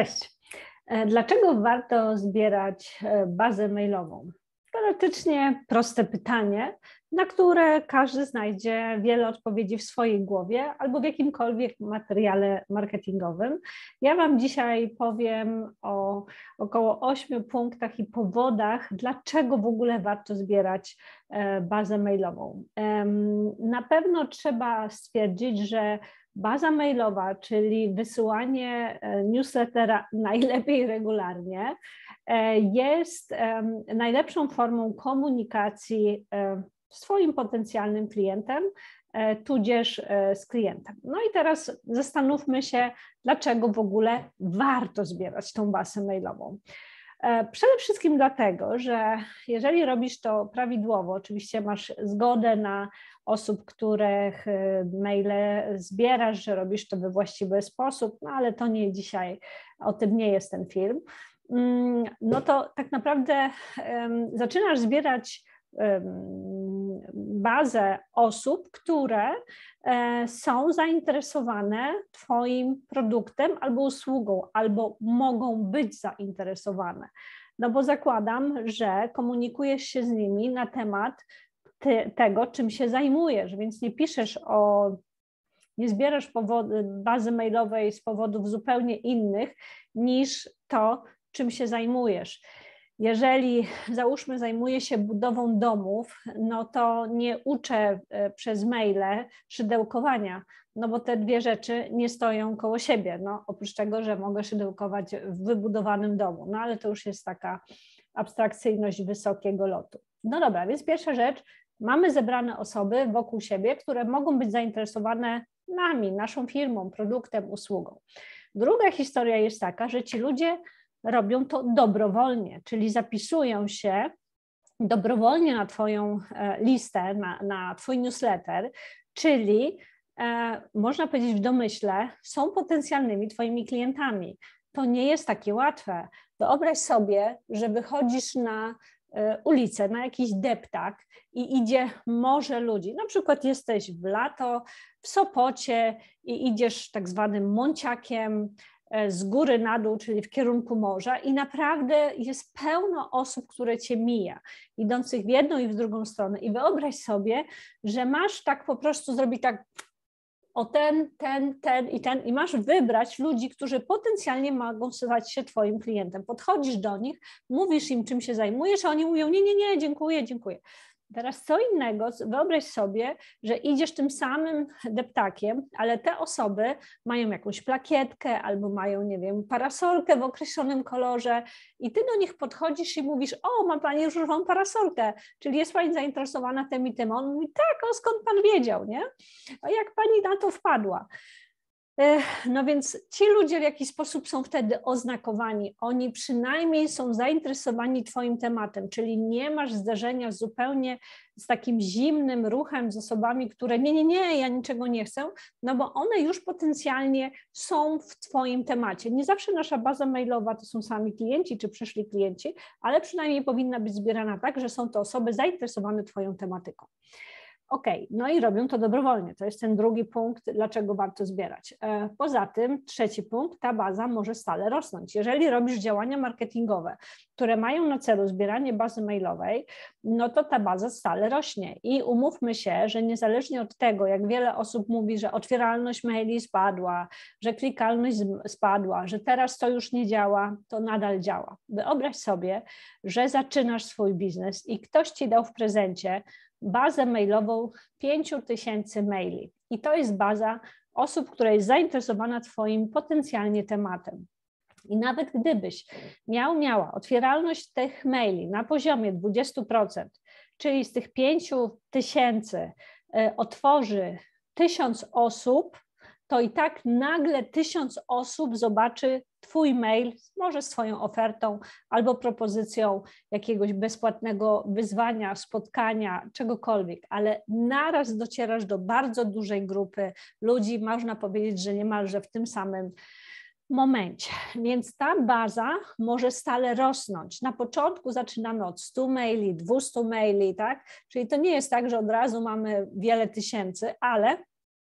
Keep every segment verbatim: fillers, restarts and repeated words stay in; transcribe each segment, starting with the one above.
Cześć. Dlaczego warto zbierać bazę mailową? Teoretycznie proste pytanie, na które każdy znajdzie wiele odpowiedzi w swojej głowie albo w jakimkolwiek materiale marketingowym. Ja Wam dzisiaj powiem o około ośmiu punktach i powodach, dlaczego w ogóle warto zbierać bazę mailową. Na pewno trzeba stwierdzić, że baza mailowa, czyli wysyłanie newslettera najlepiej regularnie, jest najlepszą formą komunikacji z Twoim potencjalnym klientem, tudzież z klientem. No i teraz zastanówmy się, dlaczego w ogóle warto zbierać tą bazę mailową. Przede wszystkim dlatego, że jeżeli robisz to prawidłowo, oczywiście masz zgodę na osób, których maile zbierasz, że robisz to we właściwy sposób, no ale to nie dzisiaj, o tym nie jest ten film, no to tak naprawdę zaczynasz zbierać bazę osób, które są zainteresowane Twoim produktem albo usługą, albo mogą być zainteresowane. No bo zakładam, że komunikujesz się z nimi na temat ty, tego, czym się zajmujesz, więc nie piszesz o, nie zbierasz powody, bazy mailowej z powodów zupełnie innych niż to, czym się zajmujesz. Jeżeli, załóżmy, zajmuję się budową domów, no to nie uczę przez maile szydełkowania, no bo te dwie rzeczy nie stoją koło siebie, no oprócz tego, że mogę szydełkować w wybudowanym domu, no ale to już jest taka abstrakcyjność wysokiego lotu. No dobra, więc pierwsza rzecz, mamy zebrane osoby wokół siebie, które mogą być zainteresowane nami, naszą firmą, produktem, usługą. Druga historia jest taka, że ci ludzie robią to dobrowolnie, czyli zapisują się dobrowolnie na Twoją listę, na, na Twój newsletter, czyli e, można powiedzieć w domyśle, są potencjalnymi Twoimi klientami. To nie jest takie łatwe. Wyobraź sobie, że wychodzisz na ulicę, na jakiś deptak i idzie morze ludzi. Na przykład jesteś w lato w Sopocie i idziesz tak zwanym mąciakiem z góry na dół, czyli w kierunku morza i naprawdę jest pełno osób, które Cię mija, idących w jedną i w drugą stronę. I wyobraź sobie, że masz tak po prostu zrobić tak o ten, ten, ten i ten i masz wybrać ludzi, którzy potencjalnie mogą stać się Twoim klientem. Podchodzisz do nich, mówisz im, czym się zajmujesz, a oni mówią, nie, nie, nie, dziękuję, dziękuję. Teraz co innego, wyobraź sobie, że idziesz tym samym deptakiem, ale te osoby mają jakąś plakietkę albo mają, nie wiem, parasolkę w określonym kolorze i ty do nich podchodzisz i mówisz, o, ma pani już różową parasolkę, czyli jest pani zainteresowana tym i tym. On mówi, tak, o skąd pan wiedział, nie? A jak pani na to wpadła? No więc ci ludzie w jakiś sposób są wtedy oznakowani, oni przynajmniej są zainteresowani Twoim tematem, czyli nie masz zderzenia zupełnie z takim zimnym ruchem, z osobami, które nie, nie, nie, ja niczego nie chcę, no bo one już potencjalnie są w Twoim temacie. Nie zawsze nasza baza mailowa to są sami klienci czy przyszli klienci, ale przynajmniej powinna być zbierana tak, że są to osoby zainteresowane Twoją tematyką. OK, no i robią to dobrowolnie. To jest ten drugi punkt, dlaczego warto zbierać. Poza tym, trzeci punkt, ta baza może stale rosnąć. Jeżeli robisz działania marketingowe, które mają na celu zbieranie bazy mailowej, no to ta baza stale rośnie. I umówmy się, że niezależnie od tego, jak wiele osób mówi, że otwieralność maili spadła, że klikalność spadła, że teraz to już nie działa, to nadal działa. Wyobraź sobie, że zaczynasz swój biznes i ktoś Ci dał w prezencie bazę mailową pięć tysięcy maili. I to jest baza osób, która jest zainteresowana Twoim potencjalnie tematem. I nawet gdybyś miał, miała otwieralność tych maili na poziomie dwadzieścia procent, czyli z tych pięciu tysięcy otworzy tysiąc osób, to i tak nagle tysiąc osób zobaczy Twój mail, może swoją ofertą albo propozycją jakiegoś bezpłatnego wyzwania, spotkania, czegokolwiek, ale naraz docierasz do bardzo dużej grupy ludzi, można powiedzieć, że niemalże w tym samym momencie. Więc ta baza może stale rosnąć. Na początku zaczynamy od stu maili, dwustu maili, tak? Czyli to nie jest tak, że od razu mamy wiele tysięcy, ale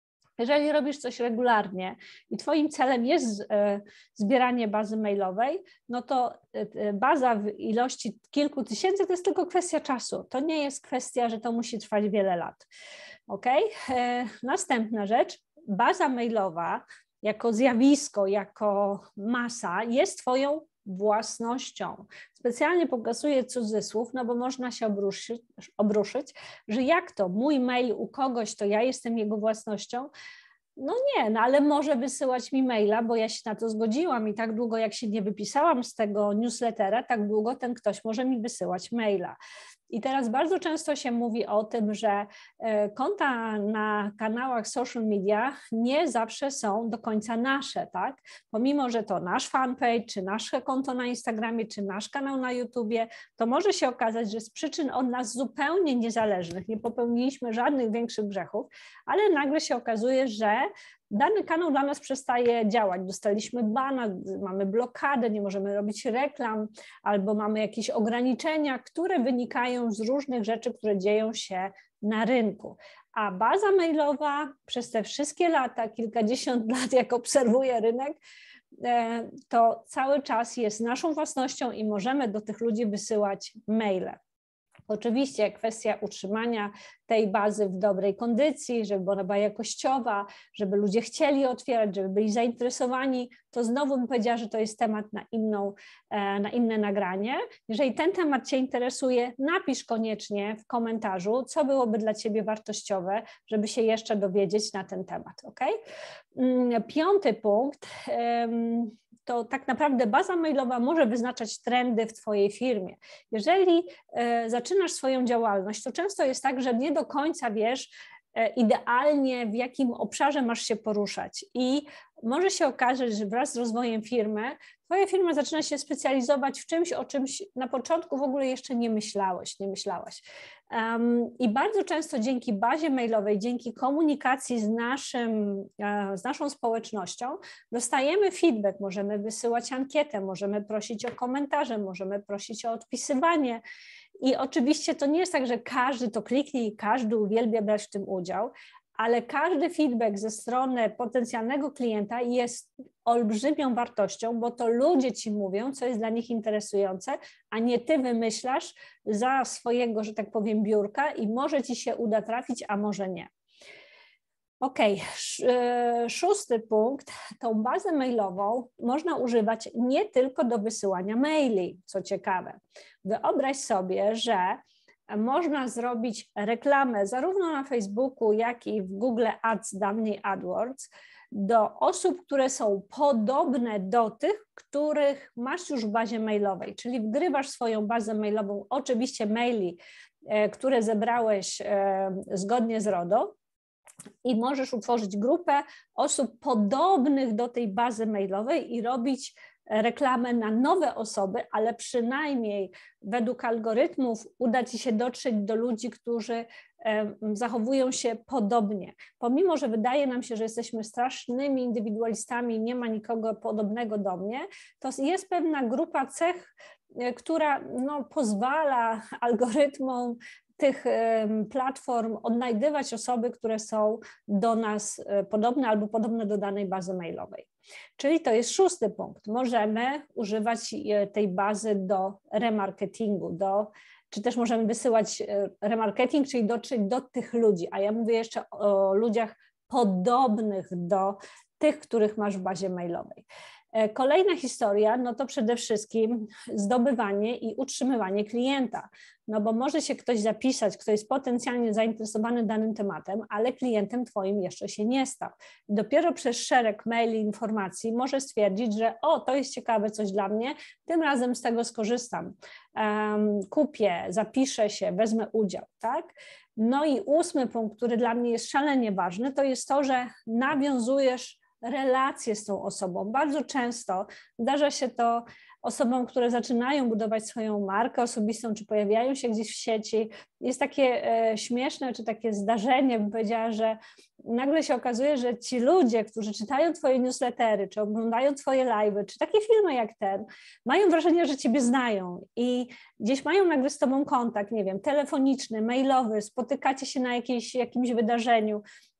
Jeżeli robisz coś regularnie i twoim celem jest zbieranie bazy mailowej, no to baza w ilości kilku tysięcy to jest tylko kwestia czasu. To nie jest kwestia, że to musi trwać wiele lat. Ok? Następna rzecz, baza mailowa jako zjawisko, jako masa jest twoją własnością. Specjalnie pokazuję cudzysłów, no bo można się obruszyć, obruszyć, że jak to, mój mail u kogoś, to ja jestem jego własnością. No nie, no ale może wysyłać mi maila, bo ja się na to zgodziłam i tak długo jak się nie wypisałam z tego newslettera, tak długo ten ktoś może mi wysyłać maila. I teraz bardzo często się mówi o tym, że konta na kanałach social media nie zawsze są do końca nasze, tak? Pomimo, że to nasz fanpage, czy nasze konto na Instagramie, czy nasz kanał na YouTubie, to może się okazać, że z przyczyn od nas zupełnie niezależnych nie popełniliśmy żadnych większych grzechów, ale nagle się okazuje, że dany kanał dla nas przestaje działać. Dostaliśmy bana, mamy blokadę, nie możemy robić reklam, albo mamy jakieś ograniczenia, które wynikają z różnych rzeczy, które dzieją się na rynku. A baza mailowa przez te wszystkie lata, kilkadziesiąt lat, jak obserwuję rynek, to cały czas jest naszą własnością i możemy do tych ludzi wysyłać maile. Oczywiście kwestia utrzymania tej bazy w dobrej kondycji, żeby ona była jakościowa, żeby ludzie chcieli otwierać, żeby byli zainteresowani, to znowu bym powiedziała, że to jest temat na, inną, na inne nagranie. Jeżeli ten temat Cię interesuje, napisz koniecznie w komentarzu, co byłoby dla Ciebie wartościowe, żeby się jeszcze dowiedzieć na ten temat. Okay? Piąty punkt. To tak naprawdę baza mailowa może wyznaczać trendy w Twojej firmie. Jeżeli e, zaczynasz swoją działalność, to często jest tak, że nie do końca wiesz e, idealnie, w jakim obszarze masz się poruszać i może się okazać, że wraz z rozwojem firmy Twoja firma zaczyna się specjalizować w czymś, o czymś na początku w ogóle jeszcze nie myślałeś, nie myślałaś. Um, I bardzo często dzięki bazie mailowej, dzięki komunikacji z, naszym, e, z naszą społecznością dostajemy feedback, możemy wysyłać ankietę, możemy prosić o komentarze, możemy prosić o odpisywanie. I oczywiście to nie jest tak, że każdy to kliknie i każdy uwielbia brać w tym udział, ale każdy feedback ze strony potencjalnego klienta jest olbrzymią wartością, bo to ludzie Ci mówią, co jest dla nich interesujące, a nie Ty wymyślasz za swojego, że tak powiem, biurka i może Ci się uda trafić, a może nie. Ok, szósty punkt, tą bazę mailową można używać nie tylko do wysyłania maili, co ciekawe. Wyobraź sobie, że można zrobić reklamę zarówno na Facebooku, jak i w Google Ads, dawniej AdWords, do osób, które są podobne do tych, których masz już w bazie mailowej, czyli wgrywasz swoją bazę mailową, oczywiście maili, które zebrałeś zgodnie z RODO, i możesz utworzyć grupę osób podobnych do tej bazy mailowej i robić reklamę na nowe osoby, ale przynajmniej według algorytmów uda Ci się dotrzeć do ludzi, którzy zachowują się podobnie. Pomimo, że wydaje nam się, że jesteśmy strasznymi indywidualistami i nie ma nikogo podobnego do mnie, to jest pewna grupa cech, która no, pozwala algorytmom tych platform odnajdywać osoby, które są do nas podobne albo podobne do danej bazy mailowej. Czyli to jest szósty punkt. Możemy używać tej bazy do remarketingu, do, czy też możemy wysyłać remarketing, czyli dotrzeć do tych ludzi, a ja mówię jeszcze o ludziach podobnych do tych, których masz w bazie mailowej. Kolejna historia, no to przede wszystkim zdobywanie i utrzymywanie klienta, no bo może się ktoś zapisać, kto jest potencjalnie zainteresowany danym tematem, ale klientem Twoim jeszcze się nie stał. Dopiero przez szereg maili, informacji może stwierdzić, że o, to jest ciekawe coś dla mnie, tym razem z tego skorzystam, um, kupię, zapiszę się, wezmę udział, tak? No i ósmy punkt, który dla mnie jest szalenie ważny, to jest to, że nawiązujesz relacje z tą osobą. Bardzo często zdarza się to osobom, które zaczynają budować swoją markę osobistą, czy pojawiają się gdzieś w sieci. Jest takie e, śmieszne, czy takie zdarzenie, bym powiedziała, że nagle się okazuje, że ci ludzie, którzy czytają Twoje newslettery, czy oglądają Twoje live'y, czy takie filmy jak ten, mają wrażenie, że Ciebie znają i gdzieś mają nagle z Tobą kontakt, nie wiem, telefoniczny, mailowy, spotykacie się na jakiejś, jakimś wydarzeniu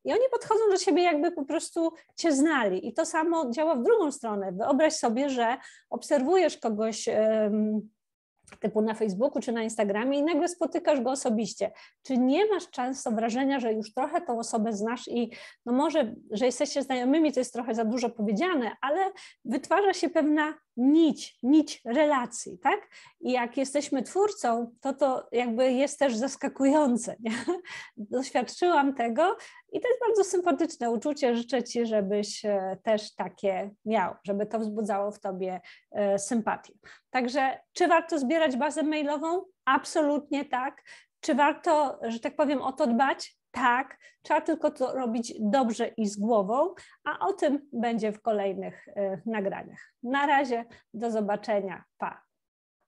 i oni podchodzą do siebie, jakby po prostu cię znali. I to samo działa w drugą stronę. Wyobraź sobie, że obserwujesz kogoś um, typu na Facebooku czy na Instagramie i nagle spotykasz go osobiście. Czy nie masz często wrażenia, że już trochę tą osobę znasz i no może, że jesteście znajomymi, to jest trochę za dużo powiedziane, ale wytwarza się pewna nić, nić relacji, tak? I jak jesteśmy twórcą, to to jakby jest też zaskakujące, nie? Doświadczyłam tego i to jest bardzo sympatyczne uczucie. Życzę Ci, żebyś też takie miał, żeby to wzbudzało w Tobie sympatię. Także czy warto zbierać bazę mailową? Absolutnie tak. Czy warto, że tak powiem, o to dbać? Tak. Trzeba tylko to robić dobrze i z głową, a o tym będzie w kolejnych nagraniach. Na razie, do zobaczenia. Pa!